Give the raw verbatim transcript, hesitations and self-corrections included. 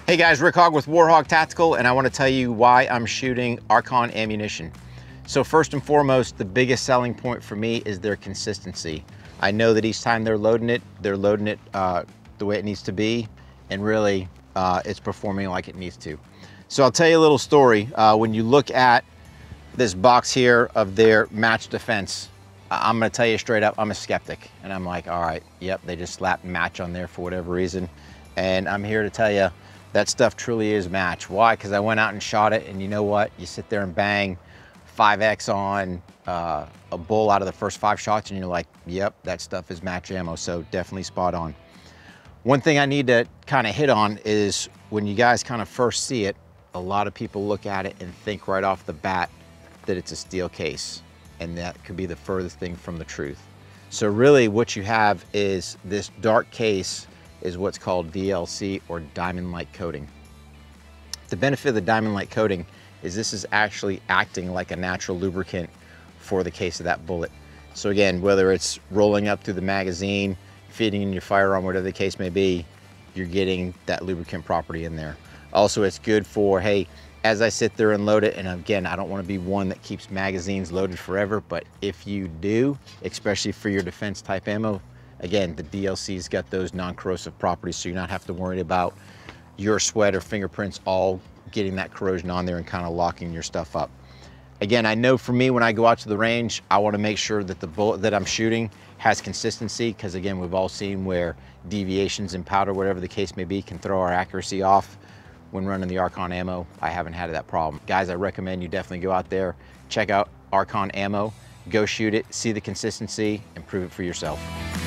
Hey guys, Rick Hogg with Warhog Tactical, and I want to tell you why I'm shooting Archon ammunition. So first and foremost, the biggest selling point for me is their consistency. I know that each time they're loading it, they're loading it uh, the way it needs to be, and really uh, it's performing like it needs to. So I'll tell you a little story. Uh, when you look at this box here of their match defense, I'm gonna tell you straight up, I'm a skeptic. And I'm like, all right, yep, they just slapped match on there for whatever reason. And I'm here to tell you, that stuff truly is match. Why? Because I went out and shot it, and you know what? You sit there and bang five X on uh, a bull out of the first five shots, and you're like, yep, that stuff is match ammo, so definitely spot on. One thing I need to kind of hit on is when you guys kind of first see it, a lot of people look at it and think right off the bat that it's a steel case, and that could be the furthest thing from the truth. So really what you have is this dark case is what's called D L C, or diamond light coating. The benefit of the diamond light coating is this is actually acting like a natural lubricant for the case of that bullet. So again, whether it's rolling up through the magazine, feeding in your firearm, whatever the case may be, you're getting that lubricant property in there. Also, it's good for, hey, as I sit there and load it, and again, I don't want to be one that keeps magazines loaded forever, but if you do, especially for your defense type ammo, again, the D L C's got those non-corrosive properties, so you're not have to worry about your sweat or fingerprints all getting that corrosion on there and kind of locking your stuff up. Again, I know for me, when I go out to the range, I want to make sure that the bullet that I'm shooting has consistency, because again, we've all seen where deviations in powder, whatever the case may be, can throw our accuracy off. When running the Archon ammo, I haven't had that problem. Guys, I recommend you definitely go out there, check out Archon ammo, go shoot it, see the consistency, and prove it for yourself.